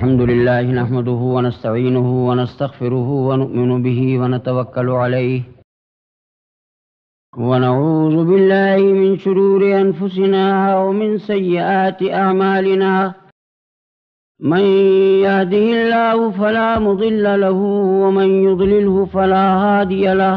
الحمد لله نحمده ونستعينه ونستغفره ونؤمن به ونتوكل عليه ونعوذ بالله من شرور أنفسنا ومن سيئات أعمالنا من يهده الله فلا مضل له ومن يضلله فلا هادي له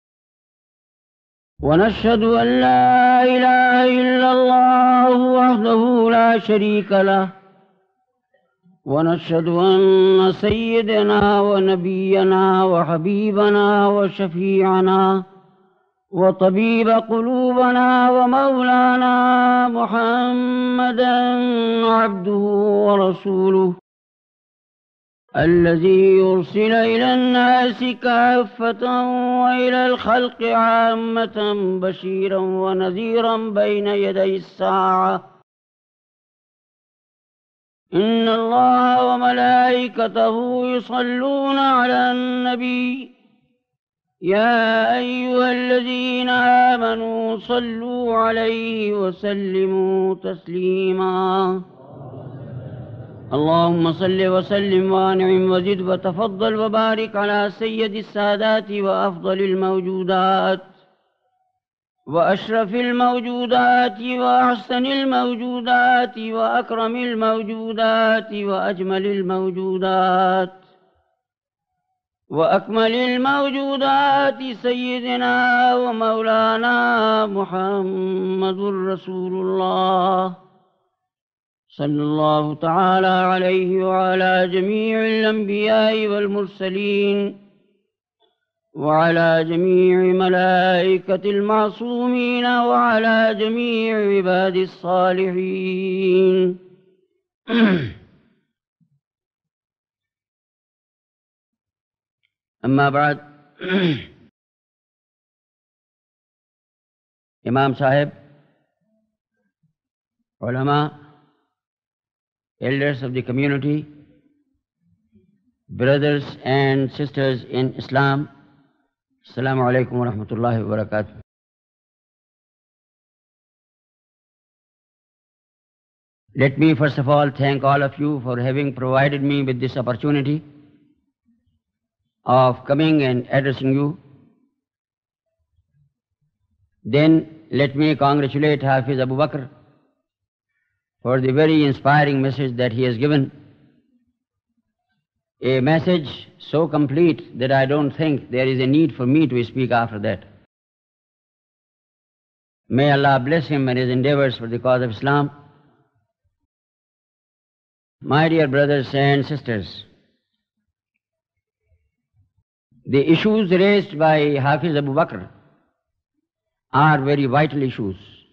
ونشهد أن لا إله إلا الله وحده لا شريك له ونشهد أن سيدنا ونبينا وحبيبنا وشفيعنا وطبيب قلوبنا ومولانا محمدا عبده ورسوله الذي يرسل إلى الناس كافة وإلى الخلق عامة بشيرا ونذيرا بين يدي الساعة إن الله وملائكته يصلون على النبي يا أيها الذين آمنوا صلوا عليه وسلموا تسليما اللهم صل وسلم وانعم وزد وتفضل وبارك على سيد السادات وأفضل الموجودات وأشرف الموجودات وأحسن الموجودات وأكرم الموجودات وأجمل الموجودات وأكمل الموجودات سيدنا ومولانا محمد رسول الله صلى الله تعالى عليه وعلى جميع الأنبياء والمرسلين وعلى جميع ملائكة المعصومين وعلى جميع عباد الصالحين أما بعد Imam Sahib, ulama, elders of the community, brothers and sisters in Islam, Assalamu alaikum wa rahmatullahi wa barakatuh. Let me first of all thank all of you for having provided me with this opportunity of coming and addressing you. Then let me congratulate Hafiz Abu Bakr for the very inspiring message that he has given. A message so complete that I don't think there is a need for me to speak after that. May Allah bless him and his endeavors for the cause of Islam. My dear brothers and sisters, the issues raised by Hafiz Abu Bakr are very vital issues.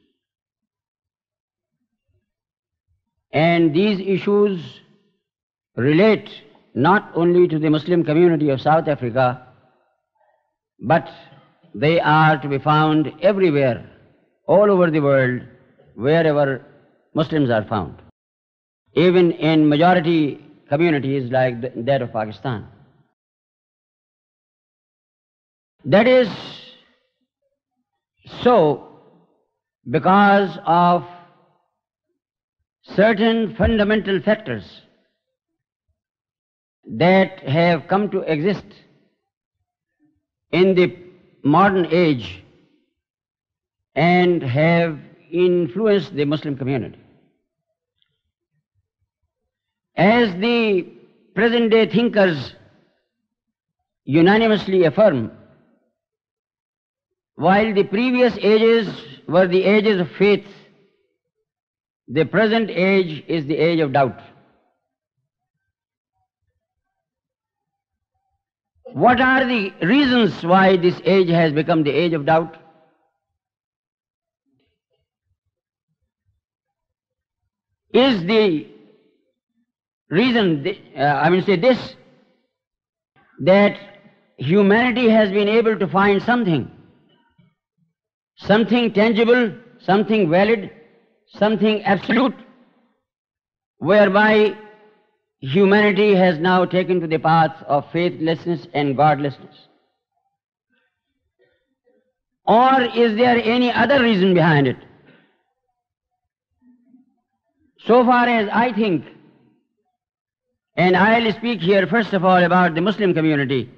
And these issues relate not only to the Muslim community of South Africa, but they are to be found everywhere, all over the world, wherever Muslims are found, even in majority communities like that of Pakistan. That is so because of certain fundamental factors that have come to exist in the modern age and have influenced the Muslim community. As the present day thinkers unanimously affirm, while the previous ages were the ages of faith, the present age is the age of doubt. What are the reasons why this age has become the age of doubt? Is the reason, this, that humanity has been able to find something tangible, something valid, something absolute, whereby humanity has now taken to the path of faithlessness and godlessness? Or is there any other reason behind it? So far as I think, And I'll speak here first of all about the Muslim community.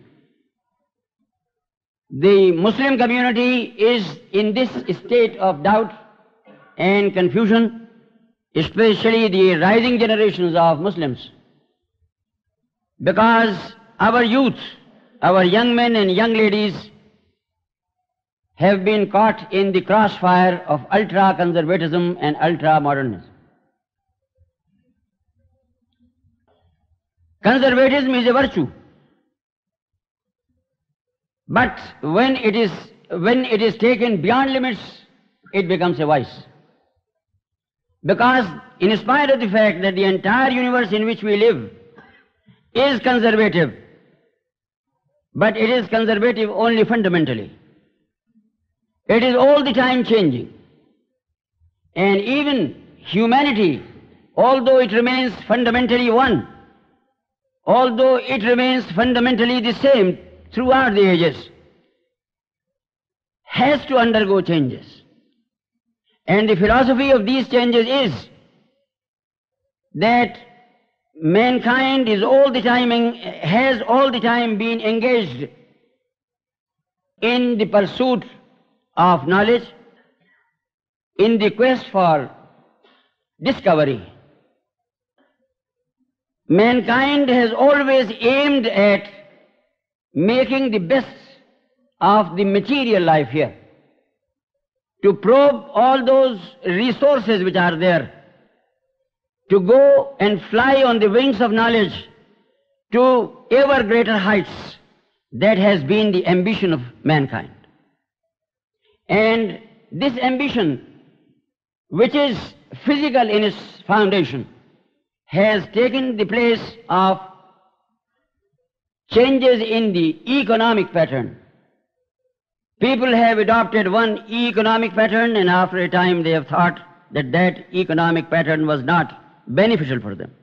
The Muslim community is in this state of doubt and confusion, especially the rising generations of Muslims, because our youth, our young men and young ladies have been caught in the crossfire of ultra-conservatism and ultra-modernism. Conservatism is a virtue, but when it is taken beyond limits, it becomes a vice. Because in spite of the fact that the entire universe in which we live is conservative, but it is conservative only fundamentally. It is all the time changing. And even humanity, although it remains fundamentally one, although it remains fundamentally the same throughout the ages, has to undergo changes. And the philosophy of these changes is that mankind has all the time been engaged in the pursuit of knowledge, in the quest for discovery. Mankind has always aimed at making the best of the material life here, to probe all those resources which are there, to go and fly on the wings of knowledge to ever greater heights. That has been the ambition of mankind. And this ambition, which is physical in its foundation, has taken the place of changes in the economic pattern. People have adopted one economic pattern, and after a time they have thought that that economic pattern was not beneficial for them.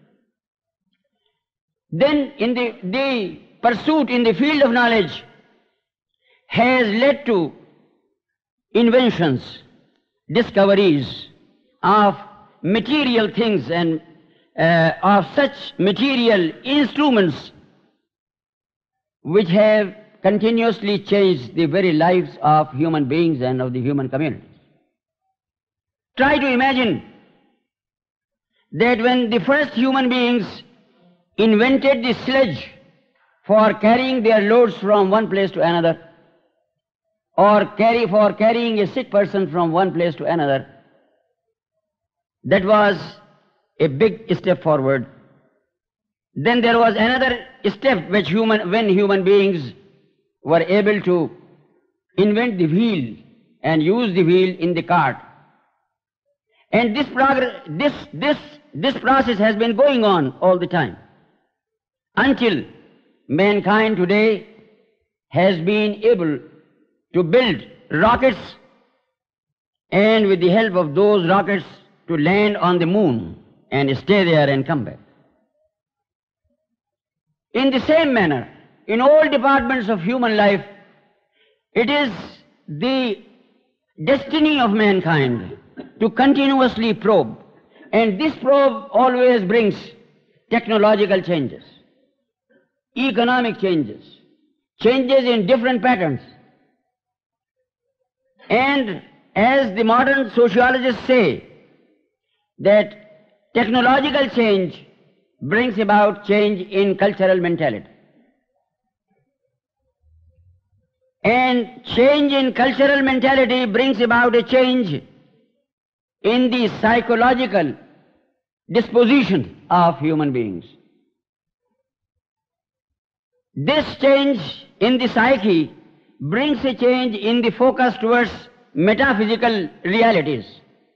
Then in the pursuit in the field of knowledge has led to inventions, discoveries of material things and of such material instruments which have continuously changed the very lives of human beings and of the human communities. Try to imagine that when the first human beings invented the sledge for carrying their loads from one place to another, or for carrying a sick person from one place to another, that was a big step forward. Then there was another step when human beings were able to invent the wheel and use the wheel in the cart. And this process has been going on all the time, until mankind today has been able to build rockets, and with the help of those rockets to land on the moon and stay there and come back. In the same manner, in all departments of human life, it is the destiny of mankind to continuously probe, and this probe always brings technological changes, economic changes, changes in different patterns. And as the modern sociologists say, that technological change brings about change in cultural mentality. And change in cultural mentality brings about a change in the psychological disposition of human beings. This change in the psyche brings a change in the focus towards metaphysical realities.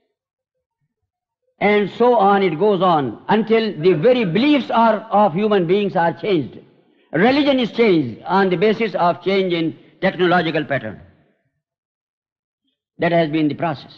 And so on it goes on until the very beliefs of human beings are changed. Religion is changed on the basis of change in technological pattern. That has been the process.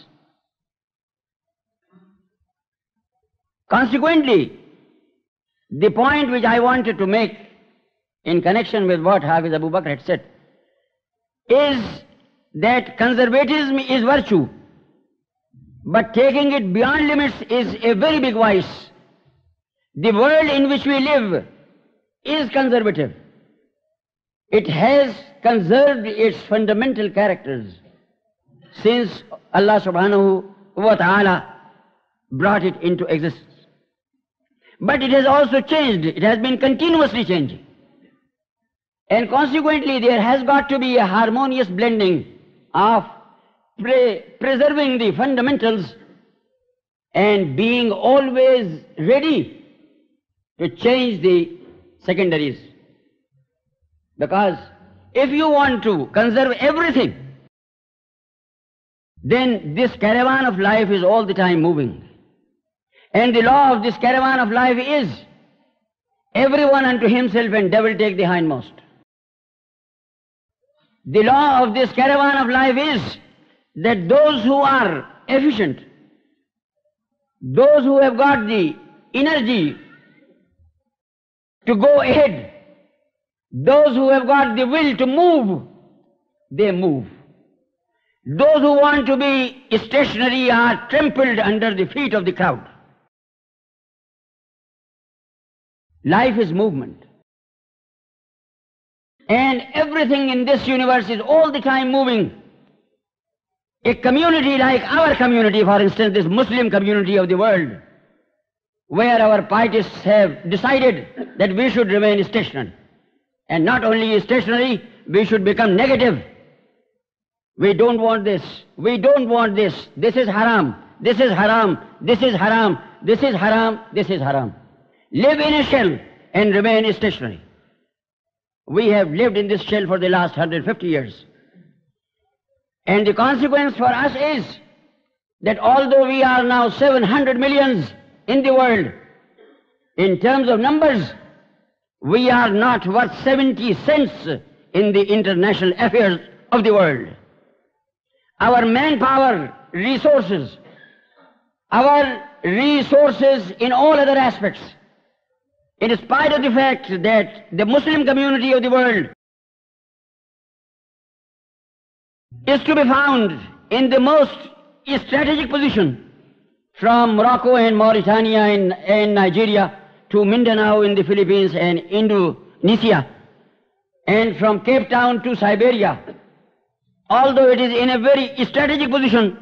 Consequently, the point which I wanted to make in connection with what Hafiz Abu Bakr had said is that conservatism is virtue, but taking it beyond limits is a very big vice. The world in which we live is conservative. It has conserved its fundamental characters since Allah subhanahu wa ta'ala brought it into existence. But it has also changed. It has been continuously changing. And consequently, there has got to be a harmonious blending of preserving the fundamentals and being always ready to change the secondaries. Because if you want to conserve everything, then this caravan of life is all the time moving. And the law of this caravan of life is everyone unto himself and devil take the hindmost. The law of this caravan of life is that those who are efficient, those who have got the energy to go ahead, those who have got the will to move, they move. Those who want to be stationary are trampled under the feet of the crowd. Life is movement. And everything in this universe is all the time moving. A community like our community, for instance, this Muslim community of the world, where our pietists have decided that we should remain stationary. And not only stationary, we should become negative. We don't want this. We don't want this. This is haram. This is haram. This is haram. This is haram. This is haram. Live in a shell and remain stationary. We have lived in this shell for the last 150 years. And the consequence for us is that although we are now 700 millions in the world, in terms of numbers, we are not worth 70 cents in the international affairs of the world. Our manpower, resources, our resources in all other aspects, in spite of the fact that the Muslim community of the world is to be found in the most strategic position, from Morocco and Mauritania and Nigeria to Mindanao in the Philippines and Indonesia, and from Cape Town to Siberia. Although it is in a very strategic position,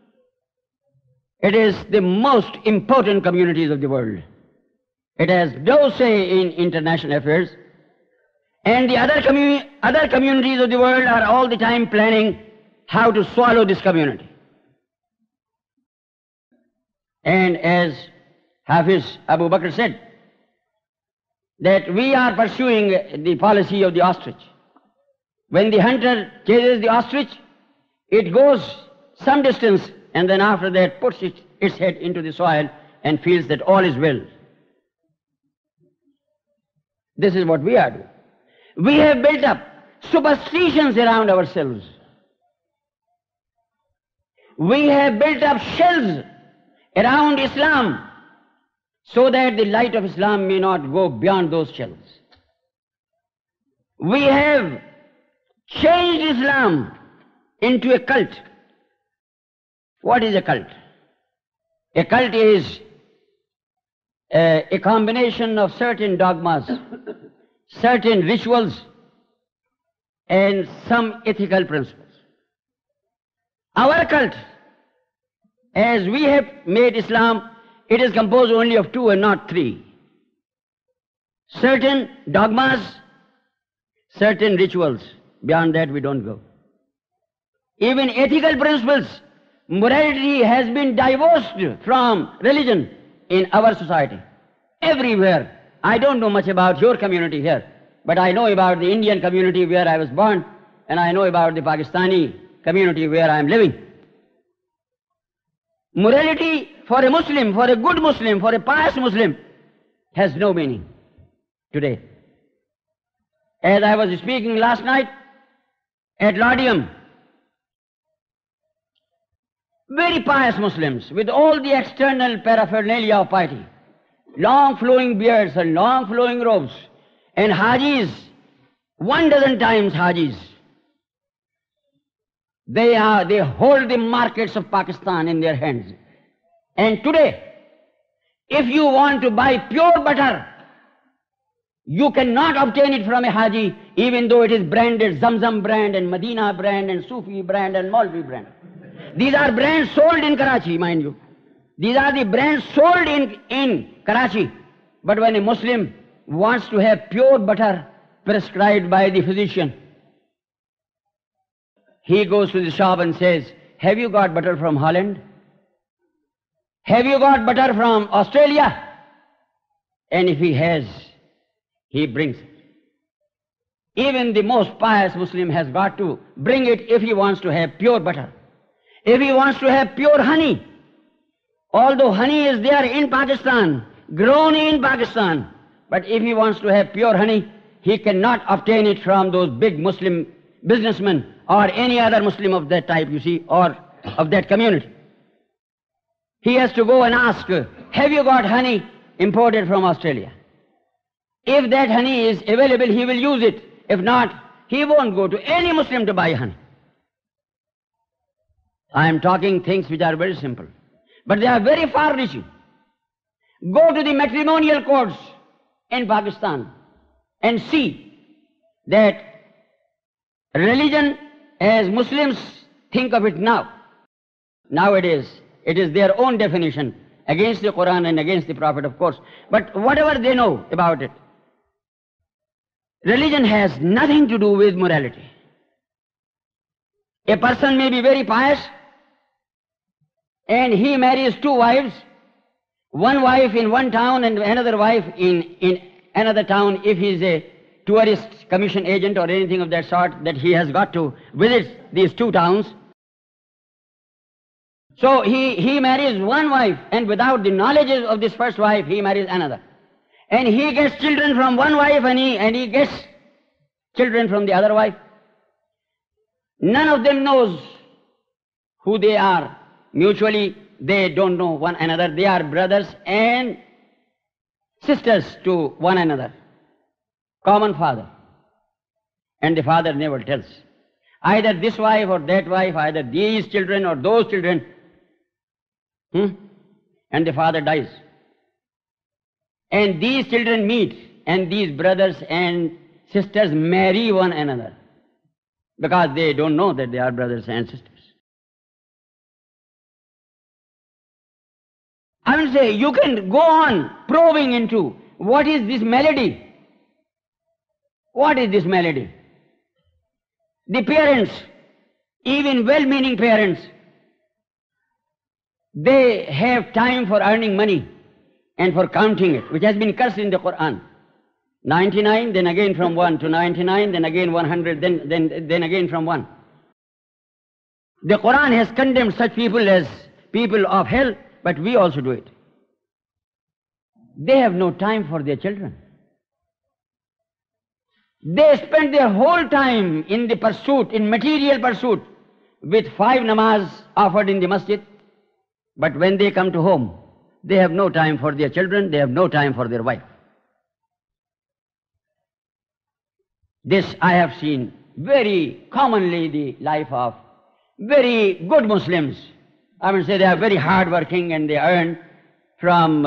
it is the most important communities of the world. It has no say in international affairs, and the other communities of the world are all the time planning how to swallow this community. And as Hafiz Abu Bakr said, that we are pursuing the policy of the ostrich. When the hunter chases the ostrich, it goes some distance and then after that puts its head into the soil and feels that all is well. This is what we are doing. We have built up superstitions around ourselves. We have built up shells around Islam so that the light of Islam may not go beyond those shells. We have changed Islam into a cult. What is a cult? A cult is a combination of certain dogmas, certain rituals, and some ethical principles. Our cult, as we have made Islam, it is composed only of two and not three. Certain dogmas, certain rituals. Beyond that we don't go. Even ethical principles, morality has been divorced from religion in our society. Everywhere. I don't know much about your community here, but I know about the Indian community where I was born, and I know about the Pakistani community where I am living. Morality for a Muslim, for a good Muslim, for a pious Muslim, has no meaning today. As I was speaking last night at Laudium, very pious Muslims with all the external paraphernalia of piety, long flowing beards and long flowing robes, and Hajis, 12 times Hajis. They hold the markets of Pakistan in their hands. And today, If you want to buy pure butter, you cannot obtain it from a Haji, even though it is branded Zamzam brand and Medina brand and Sufi brand and Maulvi brand. These are brands sold in Karachi, mind you. These are the brands sold in Karachi. But when a Muslim wants to have pure butter prescribed by the physician, he goes to the shop and says, have you got butter from Holland? Have you got butter from Australia? And if he has, he brings it. Even the most pious Muslim has got to bring it if he wants to have pure butter. If he wants to have pure honey, although honey is there in Pakistan, grown in Pakistan, but if he wants to have pure honey, he cannot obtain it from those big Muslim businessmen or any other Muslim of that type, you see, or of that community. He has to go and ask, have you got honey imported from Australia? If that honey is available, he will use it. If not, he won't go to any Muslim to buy honey. I am talking things which are very simple, but they are very far-reaching. Go to the matrimonial courts in Pakistan and see that religion, as Muslims think of it nowadays, it is their own definition against the Quran and against the Prophet, of course. But whatever they know about it, religion has nothing to do with morality. A person may be very pious and he marries two wives, one wife in one town and another wife in another town, if he is a tourist commission agent or anything of that sort, that he has got to visit these two towns. So he marries one wife, and without the knowledge of this first wife, he marries another. And he gets children from one wife and he gets children from the other wife. None of them knows who they are. Mutually, they don't know one another. They are brothers and sisters to one another. Common father. And the father never tells. Either this wife or that wife, either these children or those children. And the father dies. And these children meet, and these brothers and sisters marry one another, because they don't know that they are brothers and sisters. I will say, you can go on probing into what is this melody. What is this melody? The parents, even well-meaning parents, they have time for earning money and for counting it, which has been cursed in the Quran. 99, then again from 1 to 99, then again 100, then again from 1. The Quran has condemned such people as people of hell, but we also do it. They have no time for their children. They spend their whole time in the pursuit, in material pursuit, with 5 namaz offered in the masjid. But when they come to home, they have no time for their children, they have no time for their wife. This I have seen very commonly the life of very good Muslims. I would say they are very hard-working and they earn from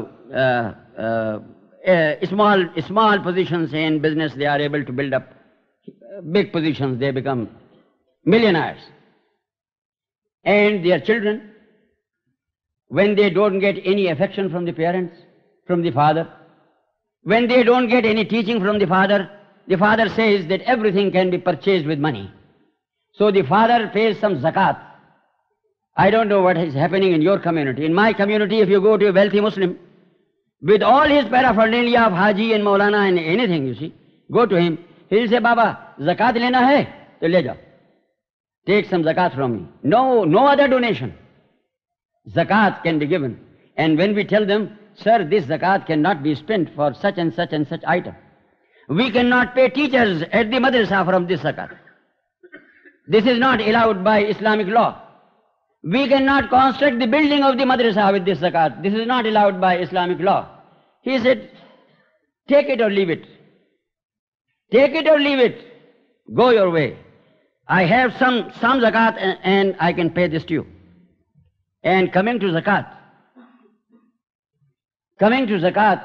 small positions in business. They are able to build up big positions. They become millionaires. And their children, when they don't get any affection from the parents, from the father, when they don't get any teaching from the father says that everything can be purchased with money. So the father pays some zakat. I don't know what is happening in your community. In my community, if you go to a wealthy Muslim, with all his paraphernalia of Haji and Maulana and anything, you see, go to him, he'll say, Baba, zakat lena hai, to le jao. Take some zakat from me. No other donation. Zakat can be given. And when we tell them, sir, this zakat cannot be spent for such and such and such item. We cannot pay teachers at the madrasa from this zakat. This is not allowed by Islamic law. We cannot construct the building of the madrasa with this zakat. This is not allowed by Islamic law. He said, take it or leave it. Take it or leave it. Go your way. I have some zakat and I can pay this to you. And coming to zakat, Coming to zakat,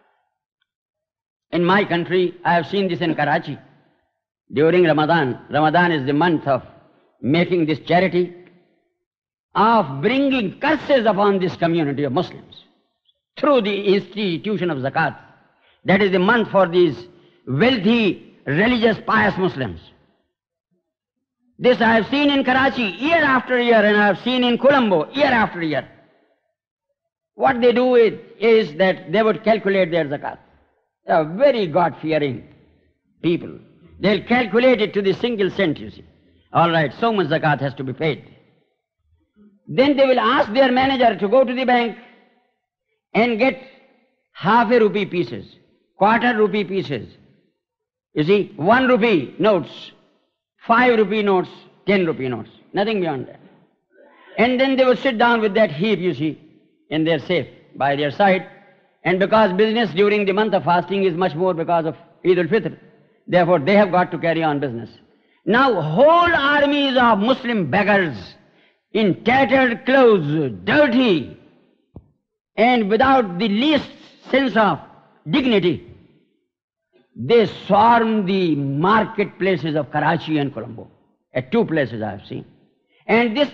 in my country, I have seen this in Karachi. During Ramadan, Ramadan is the month of making this charity, of bringing curses upon this community of Muslims through the institution of zakat. That is the month for these wealthy, religious, pious Muslims. This I have seen in Karachi year after year, and I have seen in Colombo year after year. What they do is that they would calculate their zakat. They are very God-fearing people. They'll calculate it to the single cent, you see. All right, so much zakat has to be paid. Then they will ask their manager to go to the bank and get half a rupee pieces, quarter rupee pieces. You see, 1 rupee notes, 5 rupee notes, 10 rupee notes, nothing beyond that. And then they will sit down with that heap, you see, in their safe by their side. And because business during the month of fasting is much more because of Eid al-Fitr, therefore they have got to carry on business. Now whole armies of Muslim beggars in tattered clothes, dirty, and without the least sense of dignity, they swarm the marketplaces of Karachi and Colombo. At 2 places I have seen. And this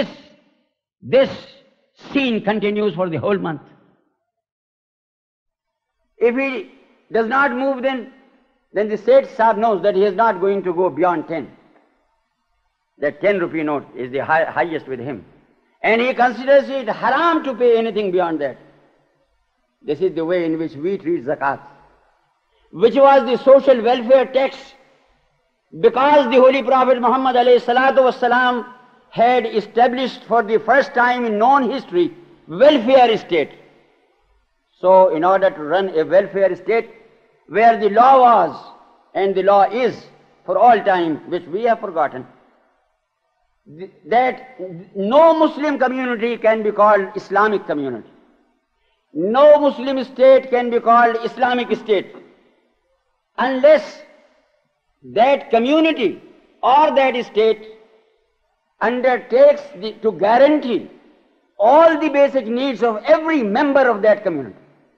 scene continues for the whole month. If he does not move, then the Seth Sahib knows that he is not going to go beyond 10. That 10 rupee note is the highest with him. And he considers it haram to pay anything beyond that. This is the way in which we treat zakat, which was the social welfare tax, because the Holy Prophet Muhammad ﷺ had established for the first time in known history welfare state. So in order to run a welfare state where the law was and the law is for all time, which we have forgotten, that no Muslim community can be called Islamic community. No Muslim state can be called Islamic state unless that community or that state undertakes to guarantee all the basic needs of every member of that community.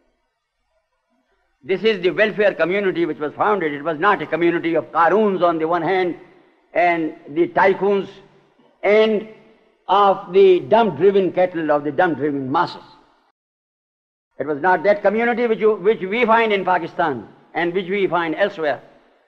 This is the welfare community which was founded. It was not a community of Qaroons on the one hand and the tycoons and of the dumb-driven cattle of the dumb-driven masses. It was not that community which we find in Pakistan and which we find elsewhere.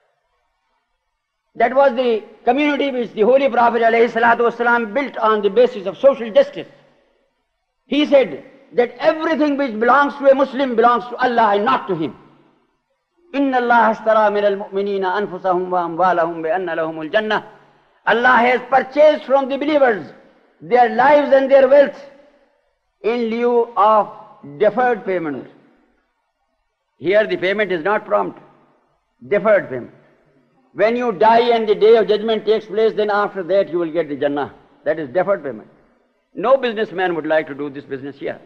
That was the community which the Holy Prophet ﷺ built on the basis of social justice. He said that everything which belongs to a Muslim belongs to Allah and not to him. إِنَّ اللَّهَ اشْتَرَى مِنَ الْمُؤْمِنِينَ أَنفُسَهُمْ وَأَمْوَالَهُمْ بِأَنَّ لَهُمُ الْجَنَّةِ. Allah has purchased from the believers their lives and their wealth in lieu of deferred payment. Here the payment is not prompt, deferred payment. When you die and the day of judgment takes place, then after that you will get the Jannah. That is deferred payment. No businessman would like to do this business here.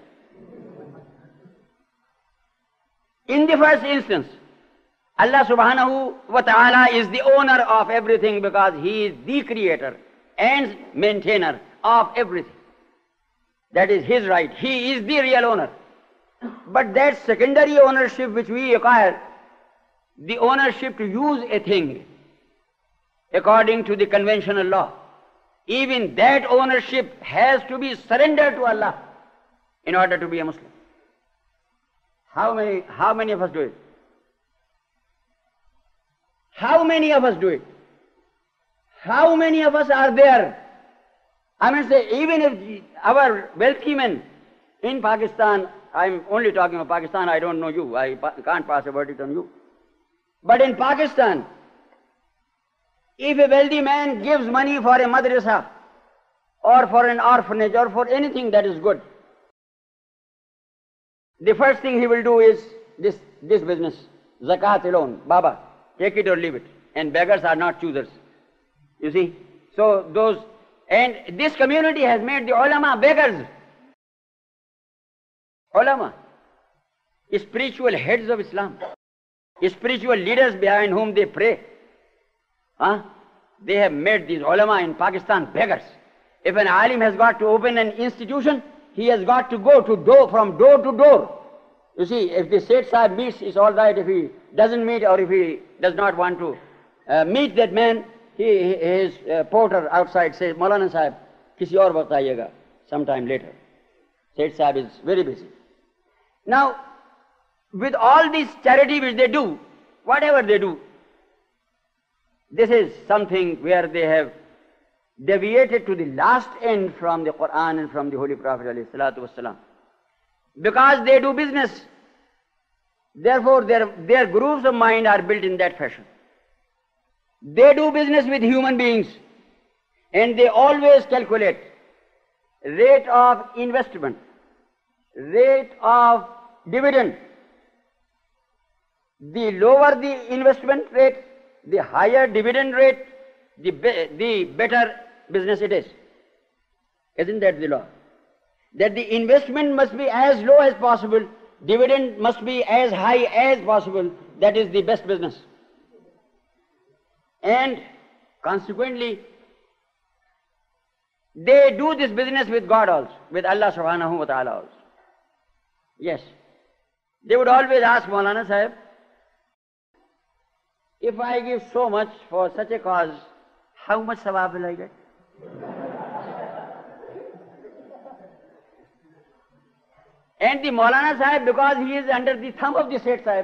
In the first instance, Allah subhanahu wa ta'ala is the owner of everything because He is the creator and maintainer of everything. That is His right. He is the real owner. But that secondary ownership which we acquire, the ownership to use a thing according to the conventional law, even that ownership has to be surrendered to Allah in order to be a Muslim. How many of us do it? How many of us do it? How many of us are there? I mean, say, even if our wealthy men in Pakistan, I'm only talking of Pakistan, I don't know you, I can't pass a verdict on you. But in Pakistan, if a wealthy man gives money for a madrasa or for an orphanage or for anything that is good, the first thing he will do is this business, zakat alone, Baba, take it or leave it. And beggars are not choosers. You see? So and this community has made the ulama beggars. Ulama, spiritual heads of Islam, spiritual leaders behind whom they pray. They have made these ulama in Pakistan beggars. If an alim has got to open an institution, he has got to go from door to door You see, if the Seth Sahib meets, it's all right. If he doesn't meet or if he does not want to meet that man, his porter outside says, Maulana Sahib, kisi aur waqt aayega, sometime later. Seth Sahib is very busy. Now, with all this charity which they do, whatever they do, this is something where they have deviated to the last end from the Quran and from the Holy Prophet ﷺ. Because they do business, therefore their grooves of mind are built in that fashion. They do business with human beings and they always calculate rate of investment, rate of dividend. The lower the investment rate, the higher dividend rate, the better business it is. Isn't that the law? That the investment must be as low as possible, dividend must be as high as possible. That is the best business. And consequently, they do this business with God also, with Allah subhanahu wa ta'ala also. Yes. They would always ask Maulana Sahib, if I give so much for such a cause, how much sawab will I get? And the Maulana Sahib, because he is under the thumb of the Seth Sahib,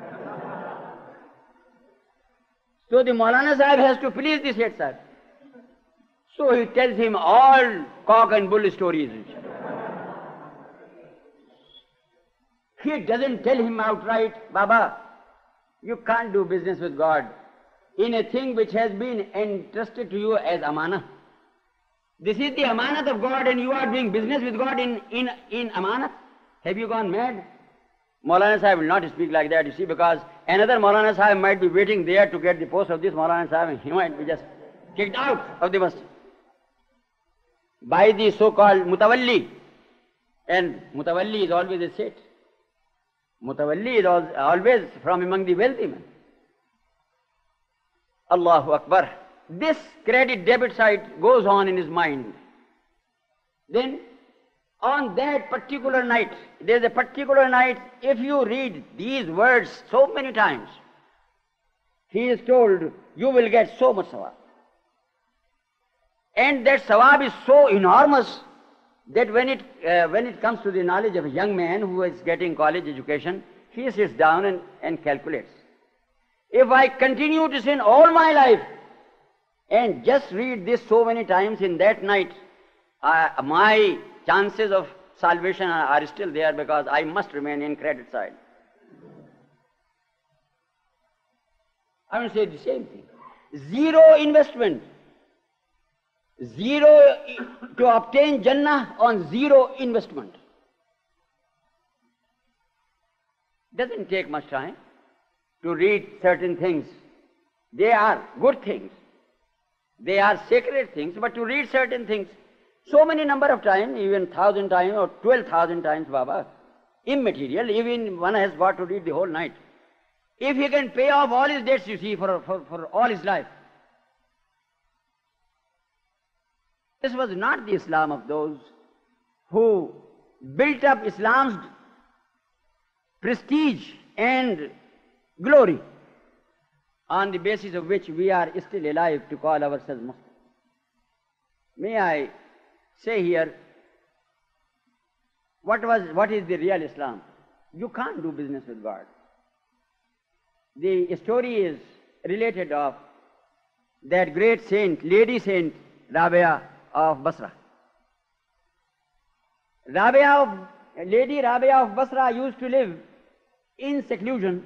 so the Maulana Sahib has to please the Seth Sahib. So he tells him all cock and bull stories. He doesn't tell him outright, Baba, you can't do business with God in a thing which has been entrusted to you as amanah. This is the amanat of God and you are doing business with God in amanat. Have you gone mad? Maulana Sahib will not speak like that, you see, because another Maulana Sahib might be waiting there to get the post of this Maulana Sahib and he might be just kicked out of the masjid by the so-called Mutawalli. And Mutawalli is always a Seth. Mutawalli is always from among the wealthy men. Allahu Akbar. This credit debit side goes on in his mind. Then on that particular night, there is a particular night, if you read these words so many times, he is told, you will get so much sawab. And that sawab is so enormous that when it comes to the knowledge of a young man who is getting college education, he sits down and calculates. If I continue to sin all my life and just read this so many times in that night, my chances of salvation are still there because I must remain in credit side. I will say the same thing. Zero investment. Zero to obtain Jannah on zero investment. Doesn't take much time to read certain things. They are good things. They are sacred things, but to read certain things so many number of times, even 1,000 times or 12,000 times, Baba, immaterial, even one has got to read the whole night. If he can pay off all his debts, you see, for all his life. This was not the Islam of those who built up Islam's prestige and glory, on the basis of which we are still alive to call ourselves Muslims. May I say here, what is the real Islam? You can't do business with God. The story is related of that great saint, lady saint, Rabia of Basra. Lady Rabia of Basra used to live in seclusion.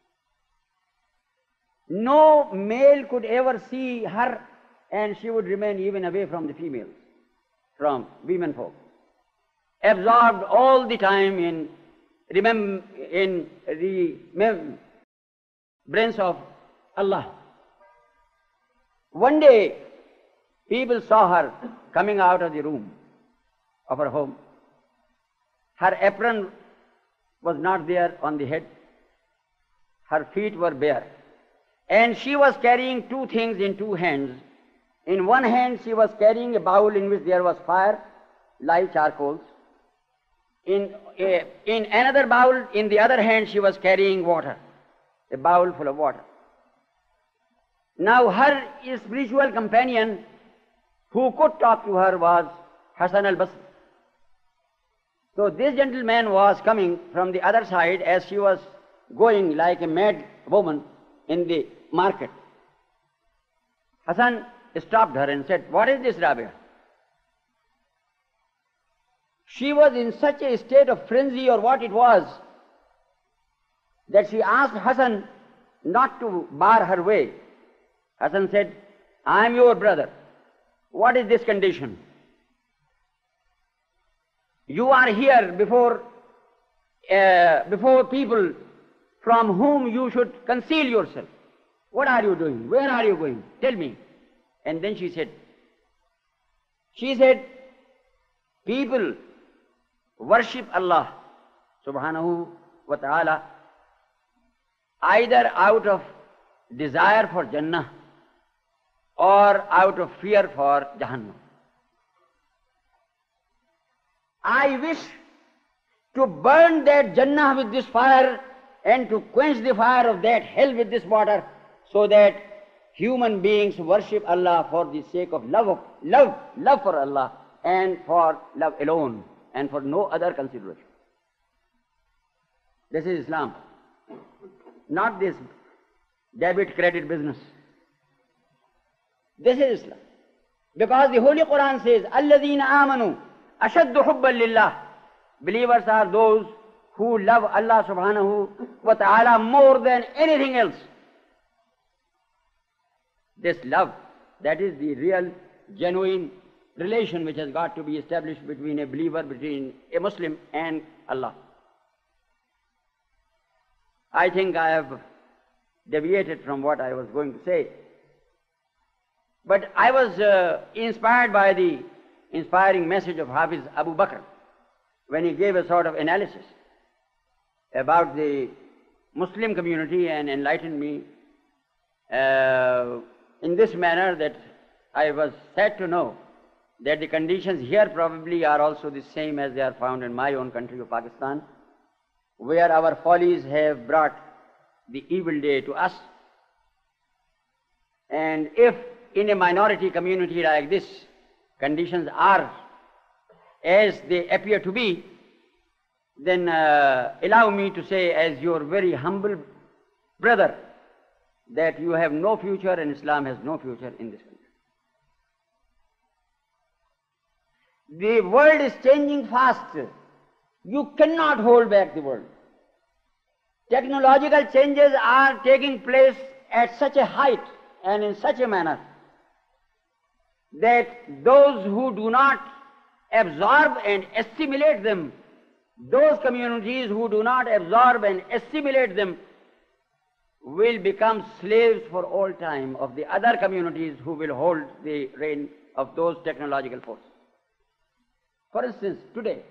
No male could ever see her, and she would remain even away from the females, from women folk. Absorbed all the time in remembrance of Allah. One day, people saw her coming out of the room of her home. Her apron was not there on the head. Her feet were bare. And she was carrying two things in two hands. In one hand she was carrying a bowl in which there was fire, live charcoals. In another bowl, in the other hand, she was carrying water, a bowl full of water. Now her spiritual companion who could talk to her was Hasan al-Basri. So this gentleman was coming from the other side as she was going like a mad woman in the market. Hasan stopped her and said, "What is this, Rabia?" She was in such a state of frenzy, or what it was, that she asked Hasan not to bar her way. Hasan said, "I am your brother. What is this condition? You are here before people from whom you should conceal yourself. What are you doing? Where are you going? Tell me." And then she said, people worship Allah subhanahu wa ta'ala either out of desire for Jannah or out of fear for Jahannam. I wish to burn that Jannah with this fire and to quench the fire of that hell with this water, so that human beings worship Allah for the sake of love for Allah, and for love alone, and for no other consideration. This is Islam, not this debit credit business. This is Islam. Because the Holy Quran says, "Alladhina amanu ashaddu hubban lillah." Believers are those who love Allah subhanahu wa ta'ala more than anything else. This love, that is the real, genuine relation which has got to be established between a believer, between a Muslim and Allah. I think I have deviated from what I was going to say. But I was inspired by the inspiring message of Hafiz Abu Bakr when he gave a sort of analysis about the Muslim community and enlightened me in this manner, that I was sad to know that the conditions here probably are also the same as they are found in my own country of Pakistan, where our follies have brought the evil day to us. And if in a minority community like this, conditions are as they appear to be, then allow me to say, as your very humble brother, that you have no future and Islam has no future in this country. The world is changing fast. You cannot hold back the world. Technological changes are taking place at such a height and in such a manner that those who do not absorb and assimilate them, those communities who do not absorb and assimilate them, will become slaves for all time of the other communities who will hold the reign of those technological forces. For instance, today,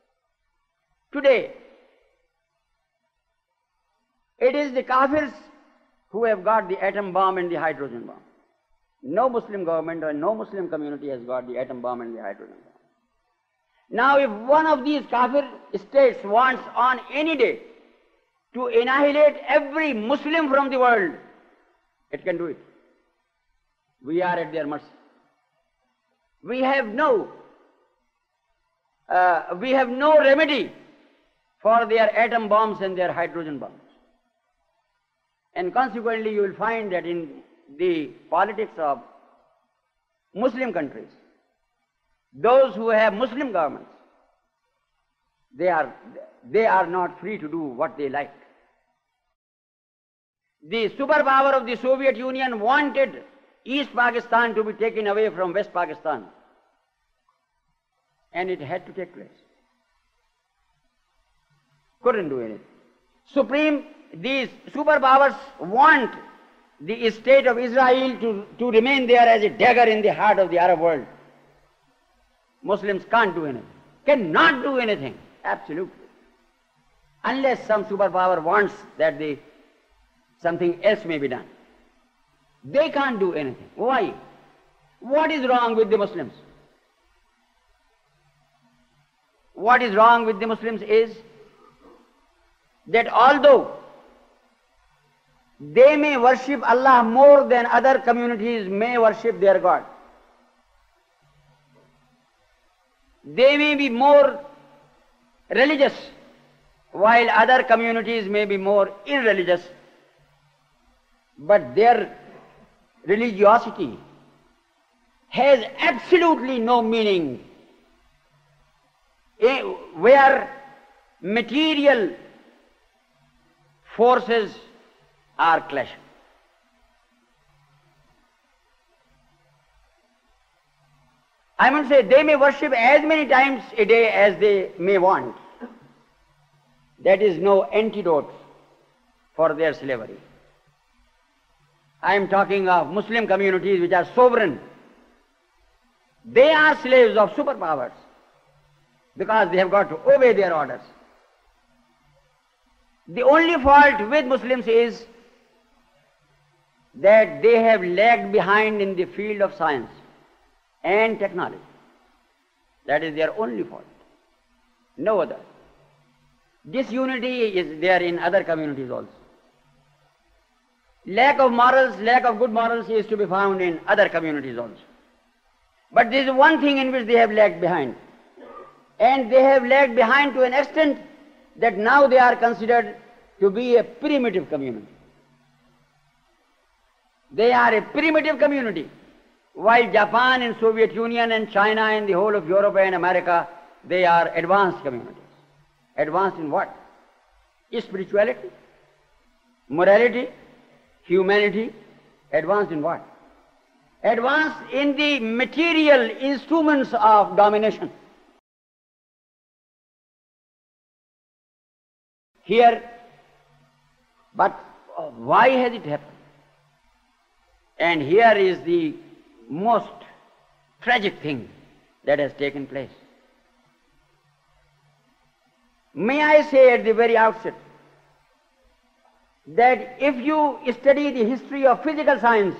it is the Kafirs who have got the atom bomb and the hydrogen bomb. No Muslim government or no Muslim community has got the atom bomb and the hydrogen bomb. Now, if one of these Kafir states wants on any day to annihilate every Muslim from the world, it can do it. We are at their mercy. We have no remedy for their atom bombs and their hydrogen bombs. And consequently, you will find that in the politics of Muslim countries, those who have Muslim governments, they are not free to do what they like. The superpower of the Soviet Union wanted East Pakistan to be taken away from West Pakistan, and it had to take place. Couldn't do anything. These superpowers want the state of Israel to remain there as a dagger in the heart of the Arab world. Muslims can't do anything, cannot do anything, absolutely, unless some superpower wants that something else may be done. They can't do anything. Why? What is wrong with the Muslims? what is wrong with the Muslims is that although they may worship Allah more than other communities may worship their God, they may be more religious while other communities may be more irreligious, but their religiosity has absolutely no meaning where material forces are clashing. I mean, say they may worship as many times a day as they may want. That is no antidote for their slavery. I am talking of Muslim communities which are sovereign. They are slaves of superpowers because they have got to obey their orders. The only fault with Muslims is that they have lagged behind in the field of science and technology. That is their only fault, no other. Disunity is there in other communities also. Lack of morals, lack of good morals is to be found in other communities also. But there is one thing in which they have lagged behind. And they have lagged behind to an extent that now they are considered to be a primitive community. They are a primitive community, while Japan and Soviet Union and China and the whole of Europe and America, they are advanced communities. Advanced in what? Spirituality, morality, humanity. Advanced in what? Advanced in the material instruments of domination. Here, but why has it happened? And here is the most tragic thing that has taken place. May I say at the very outset that if you study the history of physical science,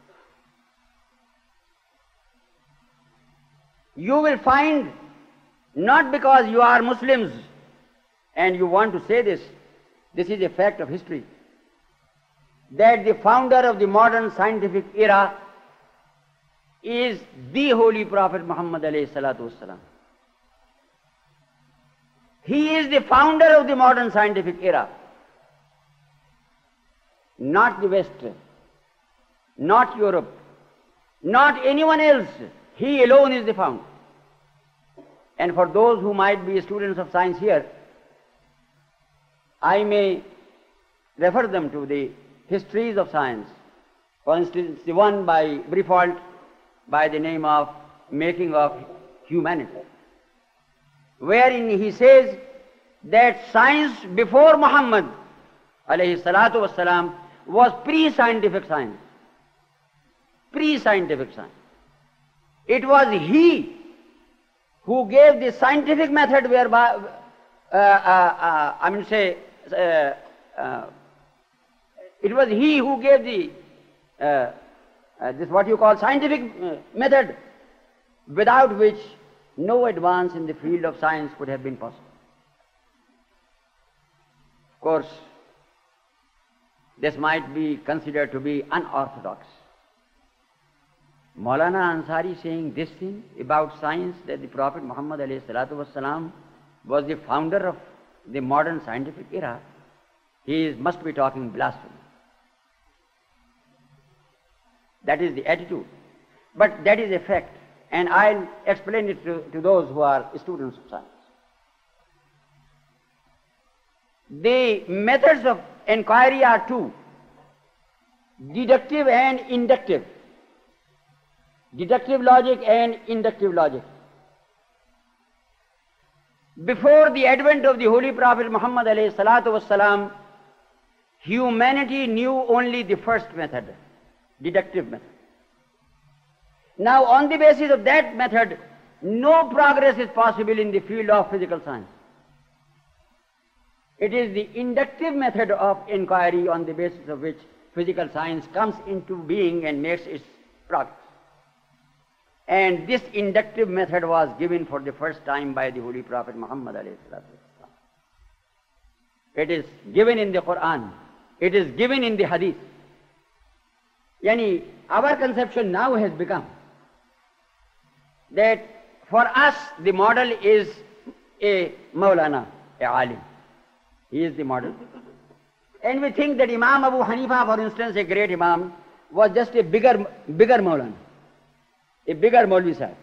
you will find, not because you are Muslims and you want to say this is a fact of history, that the founder of the modern scientific era is the Holy Prophet Muhammad alayhi salatu wassalam. He is the founder of the modern scientific era, not the West, not Europe, not anyone else. He alone is the founder. And for those who might be students of science here, I may refer them to the histories of science. For instance, the one by Briffault by the name of Making of Humanity, wherein he says that science before Muhammad alayhi salatu wassalam was pre-scientific science. Pre-scientific science. It was he who gave the scientific method whereby, it was he who gave the this what you call scientific method, without which no advance in the field of science could have been possible. Of course, this might be considered to be unorthodox. Maulana Ansari saying this thing about science, that the Prophet Muhammad alayhi salatu wassalam was the founder of the modern scientific era, he must be talking blasphemy. That is the attitude. But that is a fact, and I'll explain it to those who are students of science. The methods of inquiry are two: deductive and inductive. Deductive logic and inductive logic. Before the advent of the Holy Prophet Muhammad alayhi salatu wassalam, humanity knew only the first method, deductive method. Now, on the basis of that method, no progress is possible in the field of physical science. It is the inductive method of inquiry on the basis of which physical science comes into being and makes its progress. And this inductive method was given for the first time by the Holy Prophet Muhammad alayhi salatu wasalam. It is given in the Quran. It is given in the Hadith. Yani, our conception now has become that for us the model is a Maulana, a alim. He is the model. And we think that Imam Abu Hanifa, for instance, a great Imam, was just a bigger Maulana, a bigger Maulvi Sahib.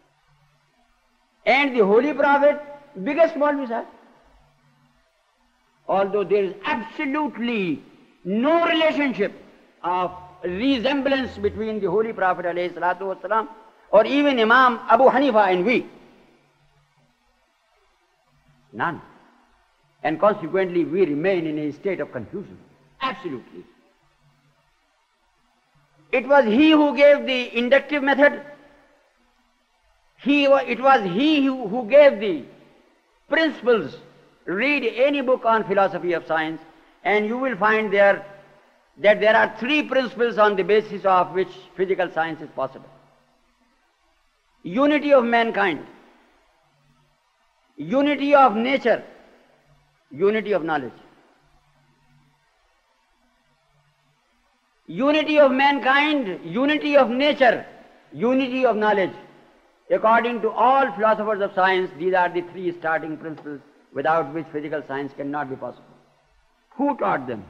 And the Holy Prophet, biggest Maulvi Sahib. Although there is absolutely no relationship of resemblance between the Holy Prophet alayhi salatu wasalam or even Imam Abu Hanifa and we. None. And consequently we remain in a state of confusion. Absolutely. It was he who gave the inductive method. It was he who gave the principles. Read any book on philosophy of science and you will find there that there are three principles on the basis of which physical science is possible. Unity of mankind, unity of nature, unity of knowledge. Unity of mankind, unity of nature, unity of knowledge. According to all philosophers of science, these are the three starting principles without which physical science cannot be possible. Who taught them?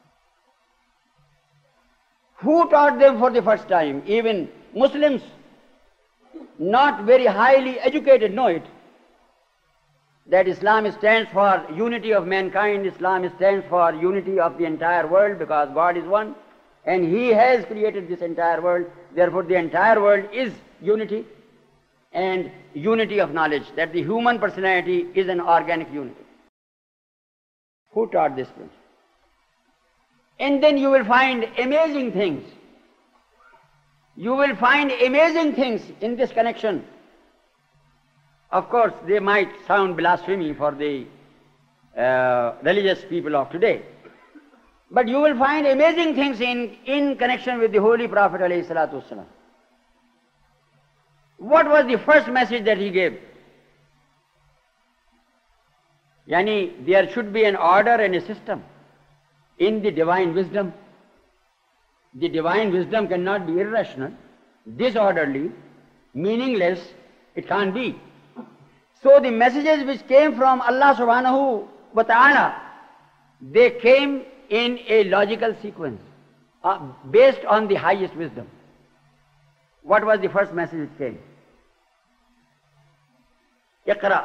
Who taught them for the first time? Even Muslims, not very highly educated, know it. That Islam stands for unity of mankind, Islam stands for unity of the entire world because God is one and He has created this entire world. Therefore the entire world is unity. And unity of knowledge, that the human personality is an organic unity. Who taught this principle? And then you will find amazing things. You will find amazing things in this connection. Of course, they might sound blasphemy for the religious people of today. But you will find amazing things in connection with the Holy Prophet alayhi salatu wasalam. What was the first message that he gave? Yani, there should be an order and a system in the divine wisdom. The divine wisdom cannot be irrational, disorderly, meaningless. It can't be. So the messages which came from Allah subhanahu wa ta'ala, they came in a logical sequence, based on the highest wisdom. What was the first message which came? اقرأ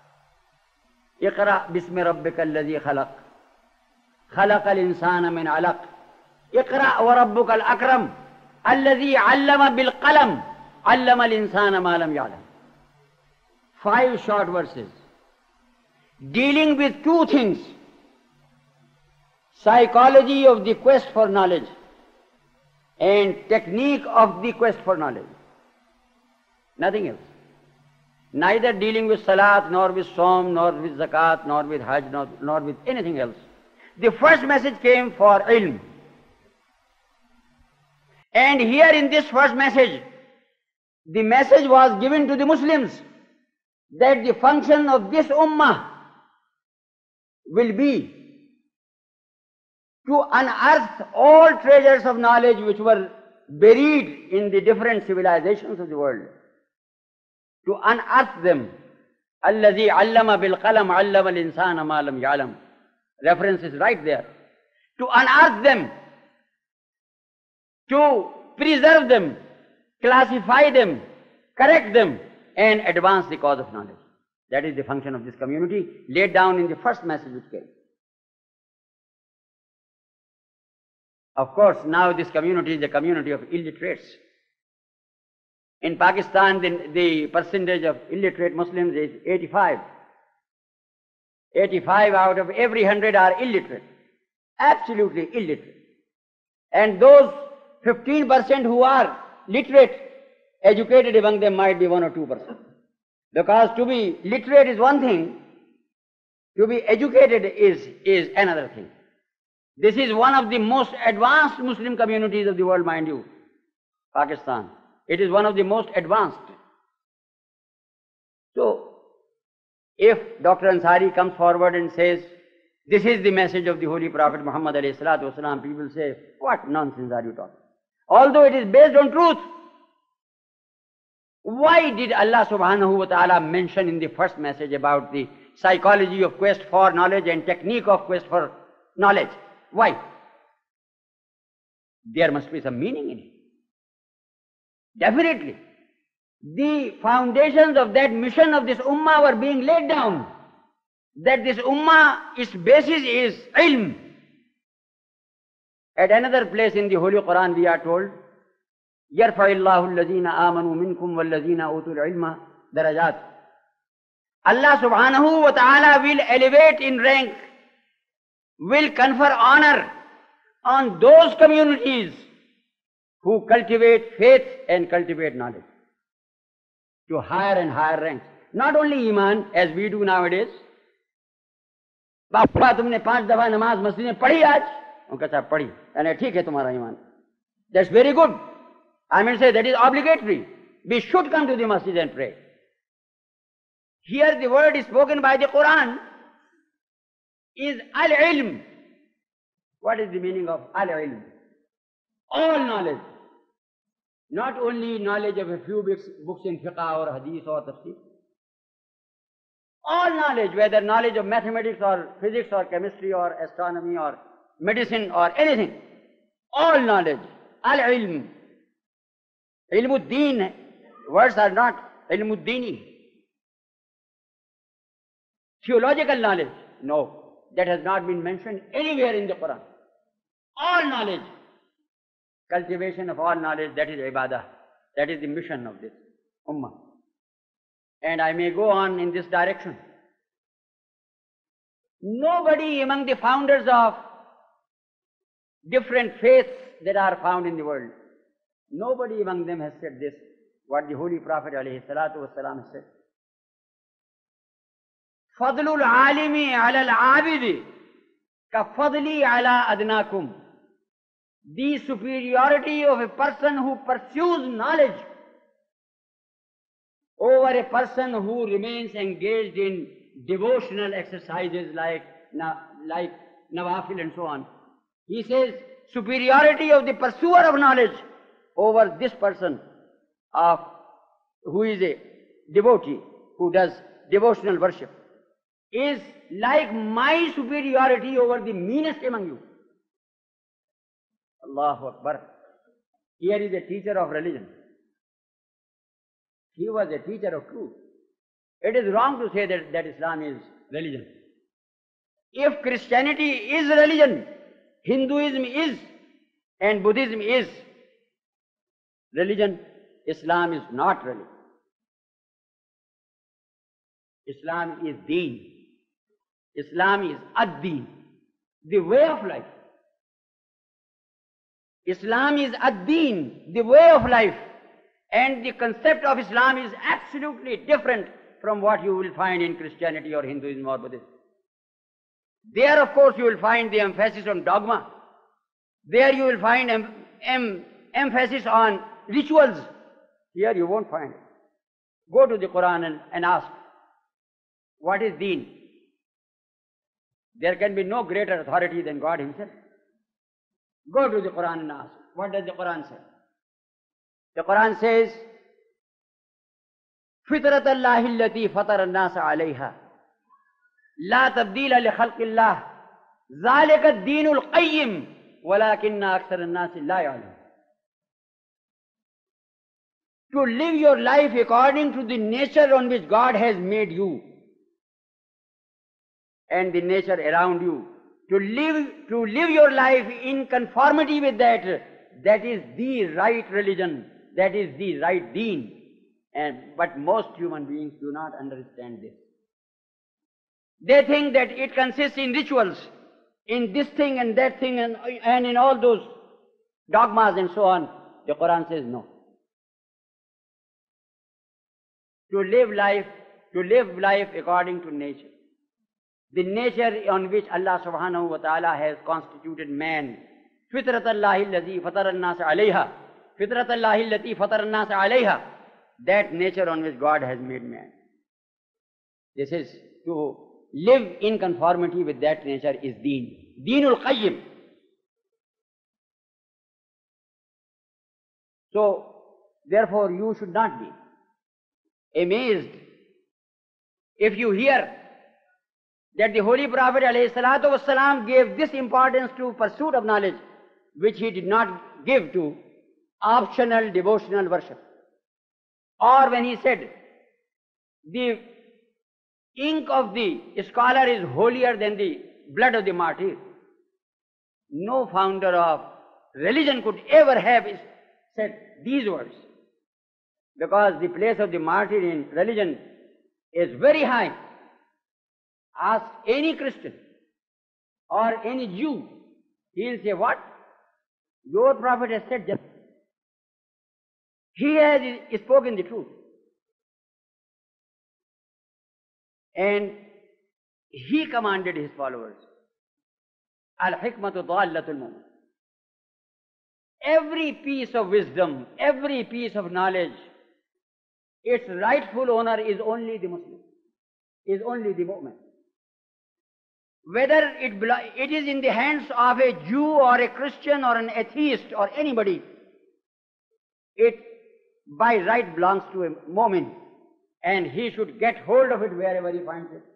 اقرأ باسم ربك الذي خلق خلق الإنسان من علق اقرأ وربك الأكرم الذي علم بالقلم علم الإنسان ما لم يعلم. 5 short verses dealing with 2 things: psychology of the quest for knowledge and technique of the quest for knowledge. Nothing else. Neither dealing with salat, nor with som, nor with zakat, nor with hajj, nor with anything else. The first message came for ilm. And here in this first message, the message was given to the Muslims that the function of this ummah will be to unearth all treasures of knowledge which were buried in the different civilizations of the world. To unearth them. الَّذِي عَلَّمَ بِالْقَلَمْ عَلَّمَ الْإِنسَانَ مَا لَمْ يَعْلَمْ. Reference is right there. To unearth them, to preserve them, classify them, correct them, and advance the cause of knowledge. That is the function of this community, laid down in the first message which came. Of course, now this community is a community of illiterates. In Pakistan, the percentage of illiterate Muslims is 85. 85 out of every 100 are illiterate, absolutely illiterate. And those 15% who are literate, educated among them might be 1 or 2%. Because to be literate is one thing, to be educated is another thing. This is one of the most advanced Muslim communities of the world, mind you, Pakistan. It is one of the most advanced. So, if Dr. Ansari comes forward and says, this is the message of the Holy Prophet Muhammad alayhi salatu wasalam, people say, what nonsense are you talking? Although it is based on truth. Why did Allah subhanahu wa ta'ala mention in the first message about the psychology of quest for knowledge and technique of quest for knowledge? Why? There must be some meaning in it. Definitely. The foundations of that mission of this ummah were being laid down. That this ummah, its basis is ilm. At another place in the Holy Quran we are told, يَرْفَعِ اللَّهُ الَّذِينَ آمَنُوا مِنْكُمْ وَالَّذِينَ أُوتُوا الْعِلْمَ دَرَجَاتٍ. Allah subhanahu wa ta'ala will elevate in rank, will confer honor on those communities who cultivate faith and cultivate knowledge to higher and higher ranks. Not only iman, as we do nowadays. बापा तुमने 5 दफा नमाज मस्जिद में पढ़ी आज? उनका साहब पढ़ी, यानी ठीक है तुम्हारा ईमान. That's very good. I mean say that is obligatory. We should come to the masjid and pray. Here the word is spoken by the Quran is al-ilm. What is the meaning of al-ilm? All knowledge. Not only knowledge of a few books in fiqh or hadith or tafsir. All knowledge, whether knowledge of mathematics or physics or chemistry or astronomy or medicine or anything. All knowledge. Al-ilm. Ilmuddin. Words are not ilmuddini. Theological knowledge. No. That has not been mentioned anywhere in the Quran. All knowledge. Cultivation of all knowledge, that is ibadah. That is the mission of this ummah. And I may go on in this direction. Nobody among the founders of different faiths that are found in the world, nobody among them has said this, what the Holy Prophet alayhi salatu wasalam said. فَضْلُ الْعَالِمِ عَلَى الْعَابِدِ كَفَضْلِي عَلَى أَدْنَاكُمْ. The superiority of a person who pursues knowledge over a person who remains engaged in devotional exercises like nawafil and so on. He says, superiority of the pursuer of knowledge over this person who is a devotee, who does devotional worship, is like my superiority over the meanest among you. Allahu Akbar. Here is a teacher of religion. He was a teacher of truth. It is wrong to say that Islam is religion. If Christianity is religion, Hinduism is, and Buddhism is religion, Islam is not religion. Islam is deen. Islam is ad-deen, the way of life. Islam is ad-deen, the way of life. And the concept of Islam is absolutely different from what you will find in Christianity or Hinduism or Buddhism. There, of course, you will find the emphasis on dogma. There you will find emphasis on rituals. Here you won't find it. Go to the Quran and ask, what is deen? There can be no greater authority than God Himself. Go to the Quran and ask, what does the Quran say? The Quran says, فِطْرَةَ اللَّهِ الَّتِي فَطَرَ النَّاسَ عَلَيْهَا لَا تَبْدِيلَ لِخَلْقِ اللَّهِ ذَلِكَ الدِّينُ الْقَيِّمُ وَلَكِنَّ أَكْثَرَ النَّاسِ لَا يَعْلَمُونَ. To live your life according to the nature on which God has made you and the nature around you, to live your life in conformity with that, that is the right religion, that is the right deen. But most human beings do not understand this. They think that it consists in rituals, in this thing and that thing and in all those dogmas and so on. The Quran says no. To live life according to nature. The nature on which Allah subhanahu wa ta'ala has constituted man. فِطْرَةَ اللَّهِ الَّذِي فَطَرَ النَّاسَ عَلَيْهَا. فطرة الله التي فطر الناس عليها, that nature on which God has made man. This is to live in conformity with that nature is deen. Deenul Qayyim. So, therefore, you should not be amazed if you hear that the Holy Prophet ﷺ gave this importance to pursuit of knowledge, which he did not give to optional devotional worship. Or when he said, the ink of the scholar is holier than the blood of the martyr. No founder of religion could ever have said these words, because the place of the martyr in religion is very high. Ask any Christian or any Jew, he will say, what? Your Prophet has said just. He has spoken the truth. And he commanded his followers, Al-hikmatu dallatul mu'min. Every piece of wisdom, every piece of knowledge, its rightful owner is only the Muslim, is only the mu'min. Whether it is in the hands of a Jew or a Christian or an atheist or anybody, it by right belongs to a mu'min, and he should get hold of it wherever he finds it.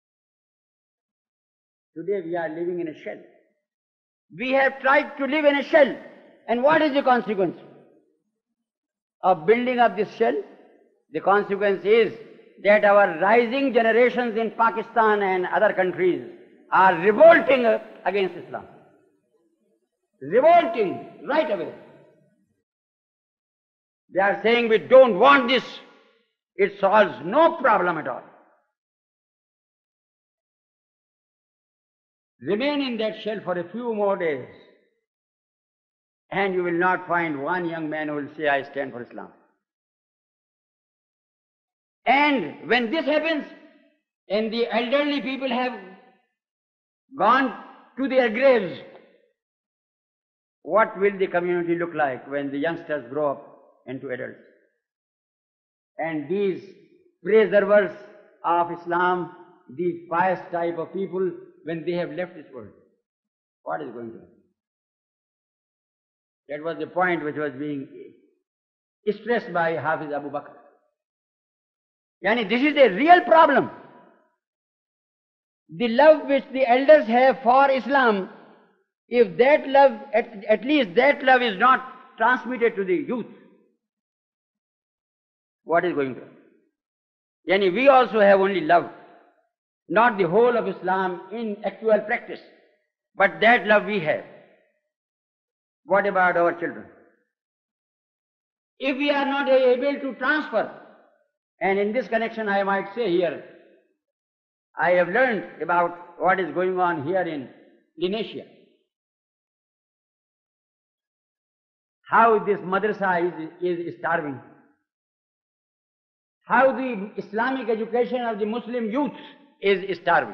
Today we are living in a shell. We have tried to live in a shell, and what is the consequence of building up this shell? The consequence is that our rising generations in Pakistan and other countries are revolting against Islam. Revolting right away. They are saying, we don't want this. It solves no problem at all. Remain in that shell for a few more days, and you will not find one young man who will say, I stand for Islam. And when this happens, and the elderly people have gone to their graves, what will the community look like when the youngsters grow up into adults? And these preservers of Islam, these pious type of people, when they have left this world, what is going to happen? That was the point which was being stressed by Hafiz Abu Bakr. Yani, this is a real problem. The love which the elders have for Islam, if that love, at least that love is not transmitted to the youth, what is going to happen? Yani, we also have only love, not the whole of Islam in actual practice, but that love we have. What about our children? If we are not able to transfer, and in this connection I might say here, I have learned about what is going on here in Asia. How this madrasa is starving. How the Islamic education of the Muslim youth is starving.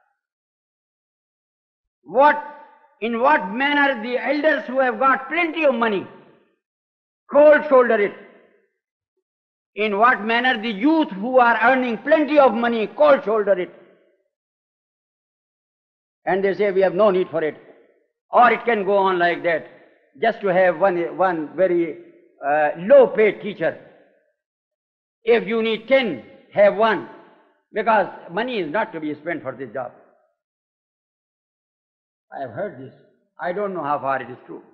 In what manner the elders who have got plenty of money cold shoulder it. In what manner the youth who are earning plenty of money cold shoulder it. And they say we have no need for it. Or it can go on like that, just to have one very low paid teacher. If you need 10, have one, because money is not to be spent for this job. I have heard this. I don't know how far it is true.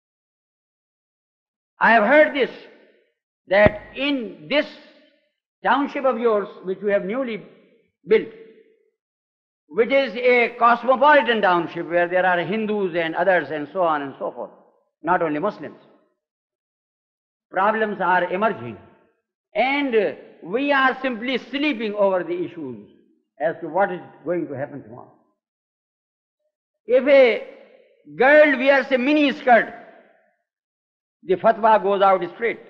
I have heard this, that in this township of yours, which you have newly built, which is a cosmopolitan township where there are Hindus and others and so on and so forth, not only Muslims, problems are emerging. And we are simply sleeping over the issues as to what is going to happen tomorrow. If a girl wears a mini skirt, the fatwa goes out straight.